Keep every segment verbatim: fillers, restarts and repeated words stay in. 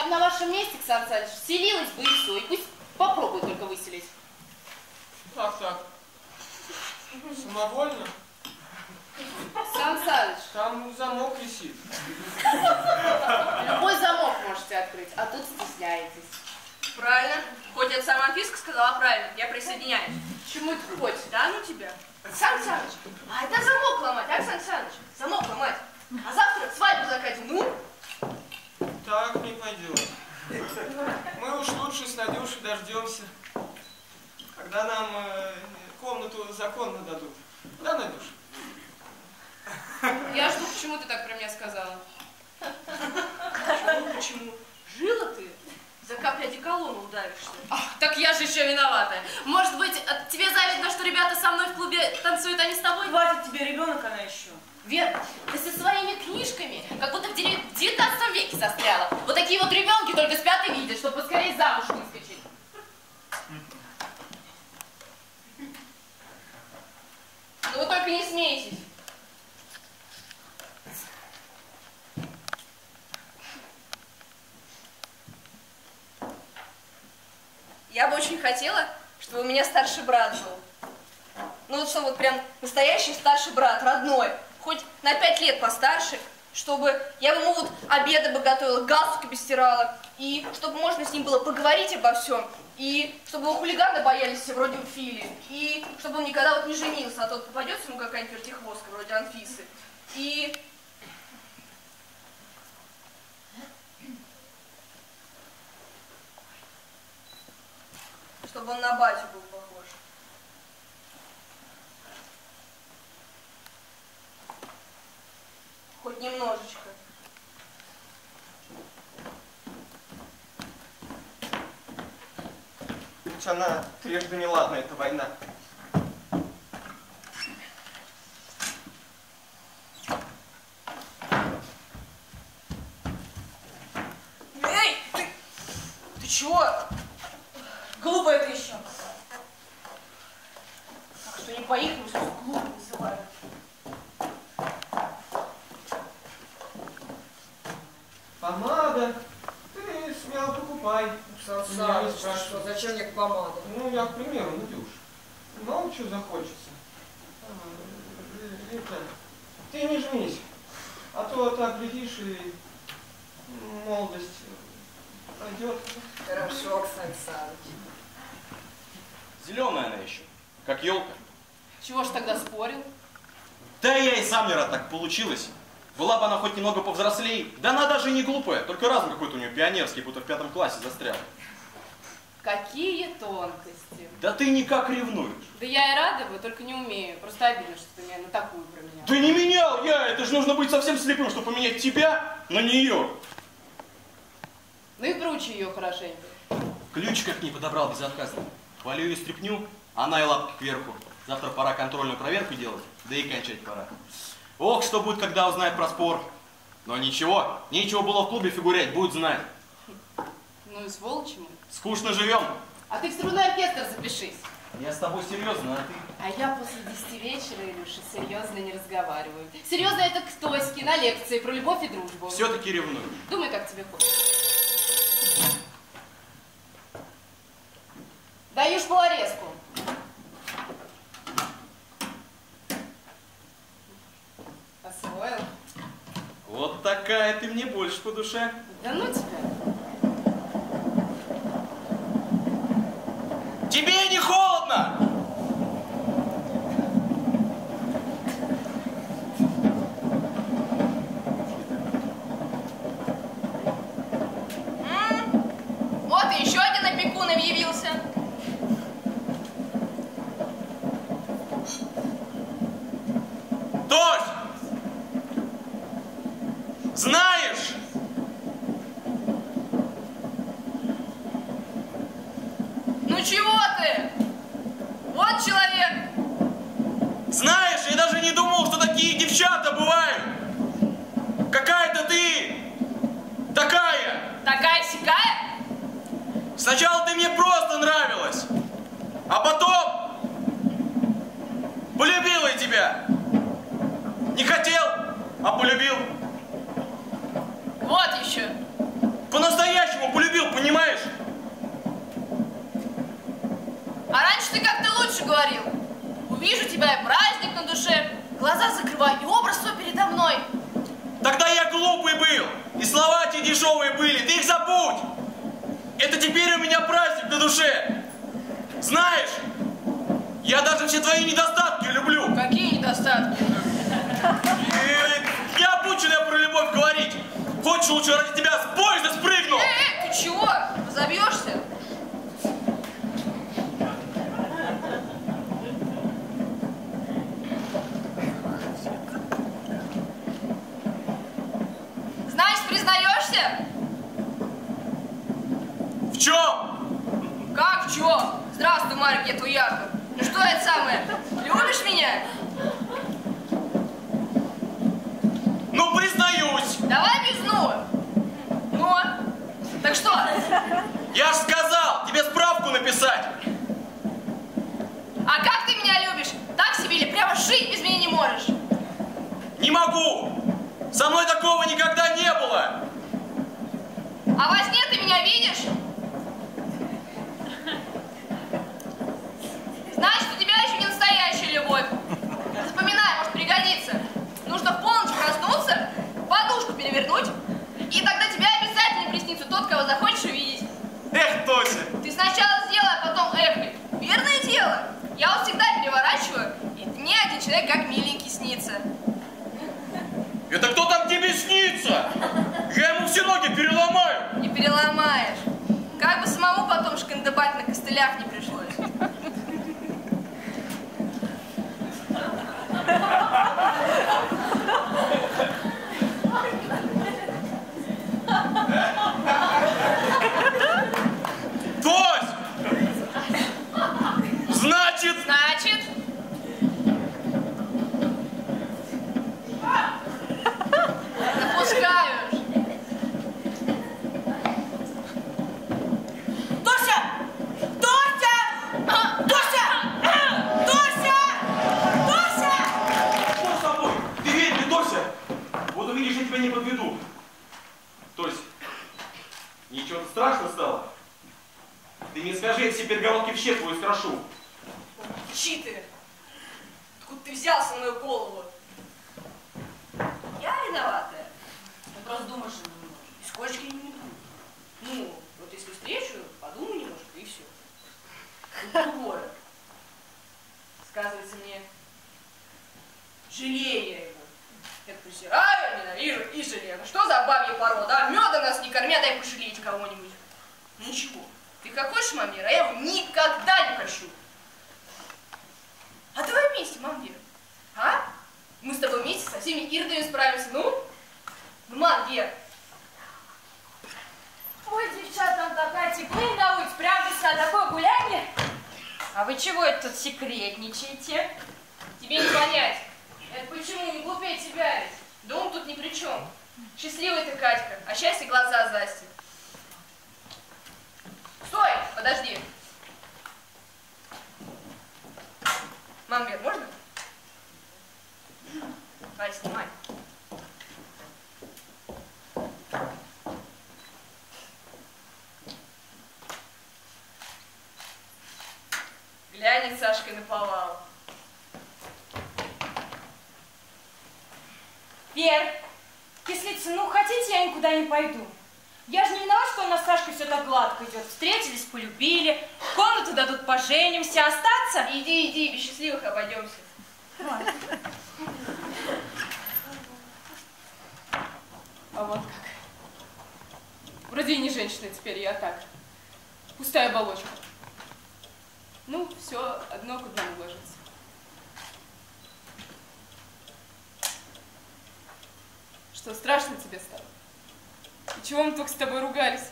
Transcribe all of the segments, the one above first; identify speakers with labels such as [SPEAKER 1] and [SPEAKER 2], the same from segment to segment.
[SPEAKER 1] на вашем месте, Сан Саныч, вселилась бы и все. И пусть попробует только выселить.
[SPEAKER 2] Так, так. Самовольно?
[SPEAKER 1] Сан Саныч.
[SPEAKER 2] Там замок висит.
[SPEAKER 1] Любой замок можете открыть, а тут стесняетесь.
[SPEAKER 3] Правильно. Хоть это сама Анфиска сказала правильно, я присоединяюсь.
[SPEAKER 1] Чему это хочешь?
[SPEAKER 3] Да ну тебя. Сан Саныч, а это замок ломать, а, Сан Саныч? Замок ломать. А завтра свадьбу закатим, ну?
[SPEAKER 2] Так не пойдет. Мы уж лучше с Надюшей дождемся, когда нам э, комнату законно дадут. Да, Надюша?
[SPEAKER 1] Я жду, почему ты так про меня сказала.
[SPEAKER 3] Почему, почему? Жила ты? За капли одеколона удавишься.
[SPEAKER 1] Ах, так я же еще виновата. Может быть, тебе завидно, что ребята со мной в клубе танцуют, а не с тобой?
[SPEAKER 4] Хватит тебе, ребенок она еще.
[SPEAKER 1] Вера, ты со своими книжками, как будто в девятнадцатом веке застряла. Вот такие вот ребенки только спят и видят, чтобы поскорее замуж выскочить. Ну вы только не смейтесь.
[SPEAKER 3] Я бы очень хотела, чтобы у меня старший брат был. Ну вот что, вот прям настоящий старший брат, родной. Хоть на пять лет постарше, чтобы я ему вот обеды бы готовила, галстуки бы стирала. И чтобы можно с ним было поговорить обо всем. И чтобы его хулиганы боялись все вроде Фили. И чтобы он никогда вот не женился, а то попадется ему какая-нибудь вертихвостка вроде Анфисы. И... чтобы он на батю был похож. Хоть немножечко.
[SPEAKER 2] Ведь она трижды неладна, эта война.
[SPEAKER 4] Эй, ты, ты чего? Глупая ты еще. Так что не по-ихнему, что глупо называют.
[SPEAKER 2] Помада. Ты смело покупай.
[SPEAKER 4] Сан
[SPEAKER 2] Меня не
[SPEAKER 4] Саныч,
[SPEAKER 2] спрашивай.
[SPEAKER 4] зачем мне помада?
[SPEAKER 2] Ну, я, к примеру, Надюш. Мало чего захочется. Это, ты не жмись. А то так глядишь и молодость пройдет.
[SPEAKER 4] Хорошо, Сан Саныч.
[SPEAKER 5] Зеленая она еще, как елка.
[SPEAKER 1] Чего ж тогда спорил?
[SPEAKER 5] Да я и сам не рад, так получилось. Была бы она хоть немного повзрослей. Да она даже не глупая, только разум какой-то у нее пионерский, будто в пятом классе застрял.
[SPEAKER 1] Какие тонкости.
[SPEAKER 5] Да ты никак ревнуешь.
[SPEAKER 1] Да я и рада бы, только не умею. Просто обидно, что ты меня на такую променял.
[SPEAKER 5] Да не менял я, это же нужно быть совсем слепым, чтобы поменять тебя на нее.
[SPEAKER 1] Ну и круче ее хорошенько.
[SPEAKER 5] Ключика к ней подобрал безотказно. Хвалю ее стряпню, она и лапки кверху. Завтра пора контрольную проверку делать, да и кончать пора. Ох, что будет, когда узнает про спор. Но ничего, нечего было в клубе фигурять, будет знать.
[SPEAKER 1] Ну и сволочи мы.
[SPEAKER 5] Скучно живем.
[SPEAKER 1] А ты в струнный оркестр запишись.
[SPEAKER 5] Я с тобой серьезно, а ты?
[SPEAKER 1] А я после десяти вечера, Илюша, серьезно не разговариваю. Серьезно это к Тоське на лекции про любовь и дружбу.
[SPEAKER 5] Все-таки ревную.
[SPEAKER 1] Думай, как тебе хочется. Даешь полорезку. Освоил?
[SPEAKER 5] Вот такая ты мне больше по душе.
[SPEAKER 1] Да ну тебя.
[SPEAKER 5] Тебе не холодно?
[SPEAKER 3] М-м, вот и еще один опекун объявился.
[SPEAKER 5] Тось! Знаешь?
[SPEAKER 3] Ну чего ты? Вот человек.
[SPEAKER 5] Знаешь, я даже не думал, что такие девчата бывают. Какая-то ты такая.
[SPEAKER 3] Такая-сякая?
[SPEAKER 5] Сначала ты мне просто нравилась, а потом полюбила я тебя. Не хотел, а полюбил.
[SPEAKER 3] Вот еще.
[SPEAKER 5] По-настоящему Понимаешь?
[SPEAKER 1] А раньше ты как-то лучше говорил. Увижу тебя, и праздник на душе. Глаза закрываю, и образ свой передо мной.
[SPEAKER 5] Тогда я глупый был. И слова те дешевые были. Ты их забудь. Это теперь у меня праздник на душе. Знаешь, я даже все твои недостатки люблю.
[SPEAKER 1] Какие недостатки?
[SPEAKER 5] И я обучен я про любовь говорить. Хочешь, лучше ради тебя с поезда спрыгну.
[SPEAKER 3] Эй, эй, ты чего? Разобьешься? Значит, признаешься?
[SPEAKER 5] В чем?
[SPEAKER 3] Как в чем? Здравствуй, Марик, я твой Яков. Ну что это самое? Любишь меня?
[SPEAKER 5] Ну, признаюсь.
[SPEAKER 3] Давай без «ну». Ну? Так что?
[SPEAKER 5] Я ж сказал, тебе справку написать.
[SPEAKER 3] А как ты меня любишь? Так себе или прямо жить без меня не можешь?
[SPEAKER 5] Не могу. Со мной такого никогда не было.
[SPEAKER 3] А во сне ты меня видишь? Значит, у тебя еще не настоящая любовь. Запоминай, может пригодится. Нужно в полночь проснуться, подушку перевернуть, и тогда тебе обязательно приснится тот, кого захочешь увидеть.
[SPEAKER 5] Эх, Тося.
[SPEAKER 3] Ты сначала сделай, а потом эхай. Верное дело. Я вот всегда переворачиваю, и мне один человек как миленький снится.
[SPEAKER 5] Это кто там тебе снится? Я ему все ноги переломаю.
[SPEAKER 3] Не переломаешь. Как бы самому потом шкандыбать на костылях не пришлось.
[SPEAKER 5] Тось! Значит...
[SPEAKER 3] Значит... Запускаешь.
[SPEAKER 4] Тося! Тося! Тося! Тося! Тося!
[SPEAKER 5] Что с тобой? Ты верь мне, Тося. Вот увидишь, я тебя не подведу. Тось, ничего страшно стало? Ты мне скажи, я все перегородки в щепку искрошу.
[SPEAKER 3] Молчи ты. Откуда ты взялся на мою голову? Я виноватая.
[SPEAKER 4] Ты просто думаешь, что не можешь.
[SPEAKER 3] И сколько я не буду. Ну, вот если встречу, подумай немножко, и все. Тут другое. Сказывается мне, жалею я его. Я презираю, ненавижу и жалею. Ну что за бабья порода, а? Меда нас не корми, а дай пожалеть кого-нибудь. Ну ничего. Ты хочешь, мамир, а я его никогда не хочу. А давай вместе, мамир. А? Мы с тобой вместе со всеми ирдами справимся. Ну? Ну, мамир.
[SPEAKER 4] Ой, девчата, такая теплынь на улице, правда, вся такое гуляние.
[SPEAKER 3] А вы чего это тут секретничаете? Тебе не понять. Это почему не глупее тебя ведь? Дом тут ни при чем. Счастливая ты, Катька, а счастье глаза застит. Стой, подожди. Мамбер, можно? Давай, снимай. Глянет Сашка наповал.
[SPEAKER 4] Вер, кислица, ну хотите, я никуда не пойду. Я же не виноват, что у нас с Сашкой все так гладко идет. Встретились, полюбили, комнату дадут, поженимся, остаться.
[SPEAKER 3] Иди, иди, без счастливых обойдемся.
[SPEAKER 1] А вот как. Вроде и не женщина теперь, я так. Пустая оболочка. Ну, все одно к одному ложится. Что, страшно тебе стало? И чего мы только с тобой ругались?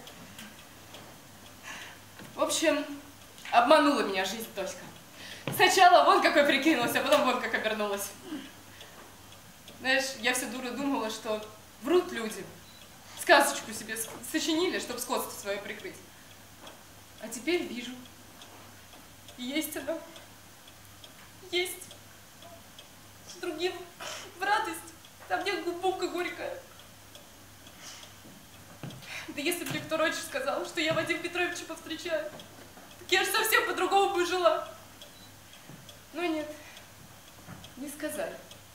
[SPEAKER 1] В общем, обманула меня жизнь, Тоська. Сначала вон какой прикинулась, а потом вон как обернулась. Знаешь, я все дура думала, что врут люди. Сказочку себе сочинили, чтобы скотство свое прикрыть. А теперь вижу. Есть она. Есть. С другим в радость. А мне глубоко горькая. Да если бы второй же сказал, что я Вадима Петровича повстречаю. Так я же совсем по-другому бы жила. Но нет, не сказали.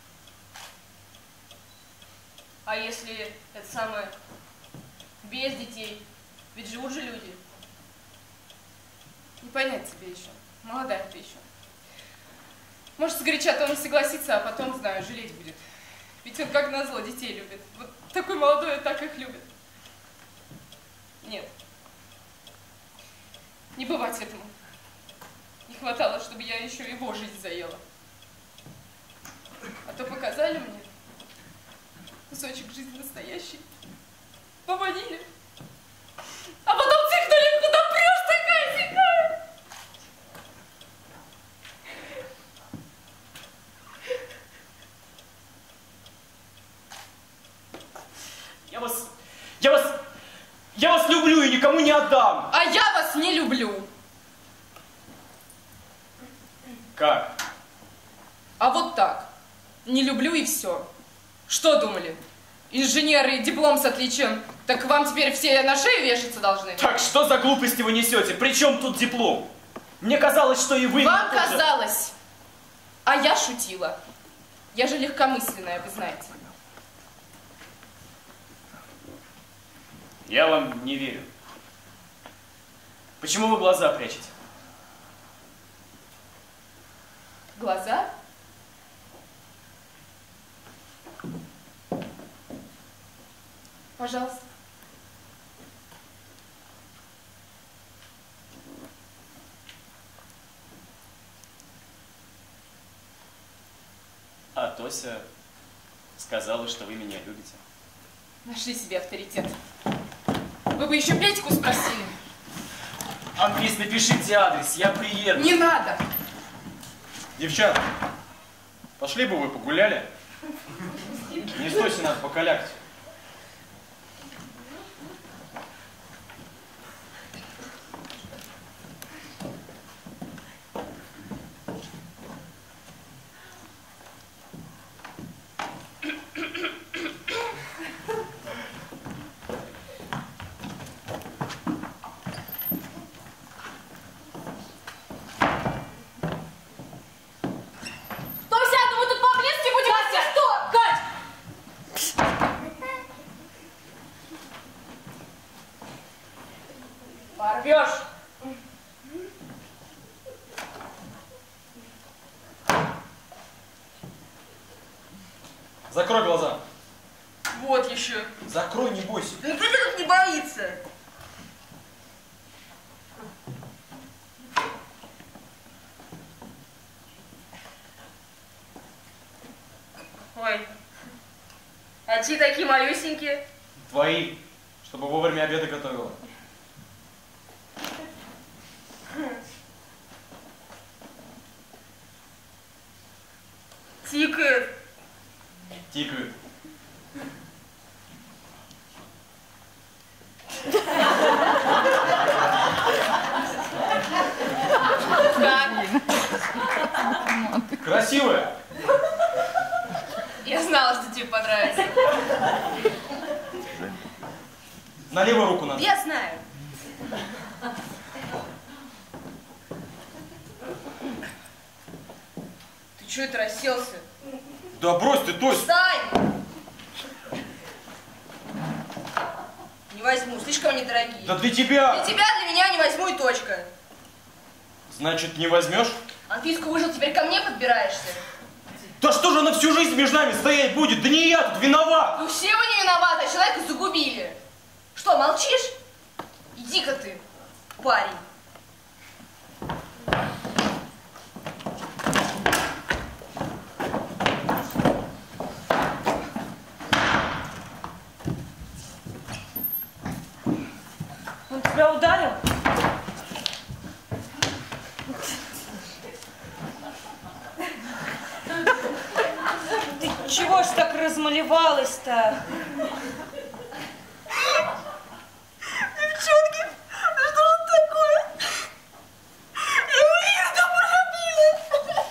[SPEAKER 3] А если это самое без детей? Ведь живут же люди.
[SPEAKER 1] Не понять тебе еще. Молодая ты еще. Может, сгоряча-то он согласится, а потом, знаю, жалеть будет. Ведь он, как назло, детей любит. Вот такой молодой, так их любит. Нет. Не бывать этому. Не хватало, чтобы я еще его жизнь заела. А то показали мне кусочек жизни настоящий. Поманили. А потом цикнули, куда прешь, такая-сякая.
[SPEAKER 6] Я вас... Я вас... Я вас люблю и никому не отдам.
[SPEAKER 1] А я вас не люблю.
[SPEAKER 6] Как?
[SPEAKER 1] А вот так. Не люблю и все. Что думали? Инженер и диплом с отличием. Так вам теперь все на шею вешаться должны?
[SPEAKER 6] Так что за глупости вы несете? При чем тут диплом? Мне казалось, что и вы...
[SPEAKER 1] Вам
[SPEAKER 6] тоже...
[SPEAKER 1] казалось. А я шутила. Я же легкомысленная, вы знаете.
[SPEAKER 6] Я вам не верю. Почему вы глаза прячете?
[SPEAKER 1] Глаза? Пожалуйста.
[SPEAKER 6] А Тося сказала, что вы меня любите.
[SPEAKER 1] Нашли себе авторитет. Вы бы еще Петьку спросили.
[SPEAKER 6] Анфис, напишите адрес, я приеду.
[SPEAKER 1] Не надо.
[SPEAKER 5] Девчата, пошли бы вы погуляли? Не стойте, надо покалякать. Закрой глаза.
[SPEAKER 3] Вот еще.
[SPEAKER 5] Закрой, не бойся.
[SPEAKER 3] Да никто тут не боится. Ой. А чьи такие малюсенькие?
[SPEAKER 5] Твои, чтобы вовремя обеды готовила.
[SPEAKER 3] Тикают.
[SPEAKER 5] Тикают.
[SPEAKER 3] Как?
[SPEAKER 5] Красивая.
[SPEAKER 3] Я знала, что тебе понравится.
[SPEAKER 5] На левую руку надо.
[SPEAKER 3] Я знаю. Ты что это расселся?
[SPEAKER 5] Да брось ты, Тось.
[SPEAKER 3] Встань! Не возьму, слишком они дорогие.
[SPEAKER 5] Да для тебя.
[SPEAKER 3] Для тебя, для меня не возьму и точка.
[SPEAKER 5] Значит, не возьмешь?
[SPEAKER 3] Анфиску выжил, теперь ко мне подбираешься.
[SPEAKER 5] Да что же она всю жизнь между нами стоять будет? Да не я тут виноват.
[SPEAKER 3] Ну все вы не виноваты, а человека загубили. Что, молчишь? Иди-ка ты, парень.
[SPEAKER 4] Он тебя ударил? Ты чего ж так размалевалась-то?
[SPEAKER 3] Девчонки, да что же такое? Я его Ирина полюбила.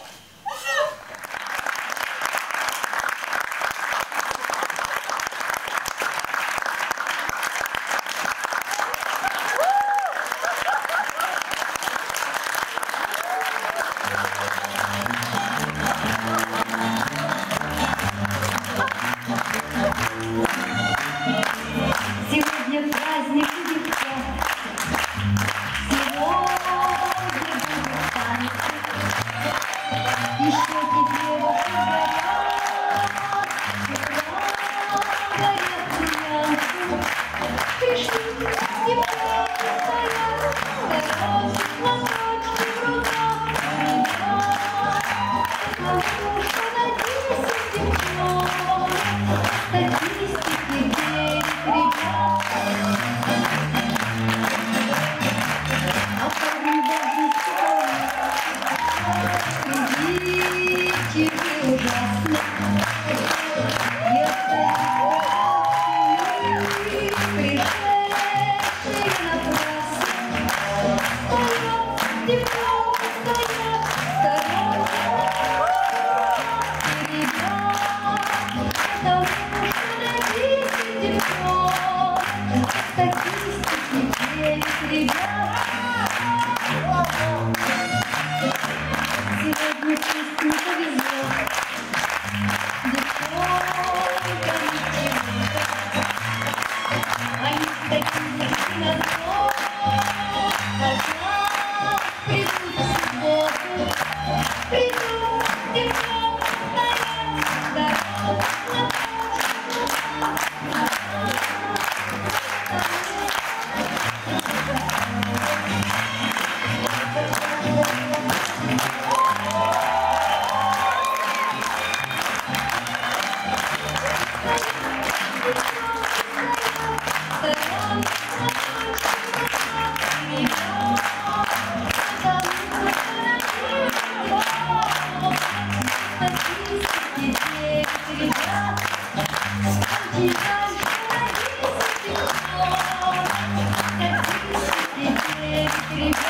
[SPEAKER 7] Thank you.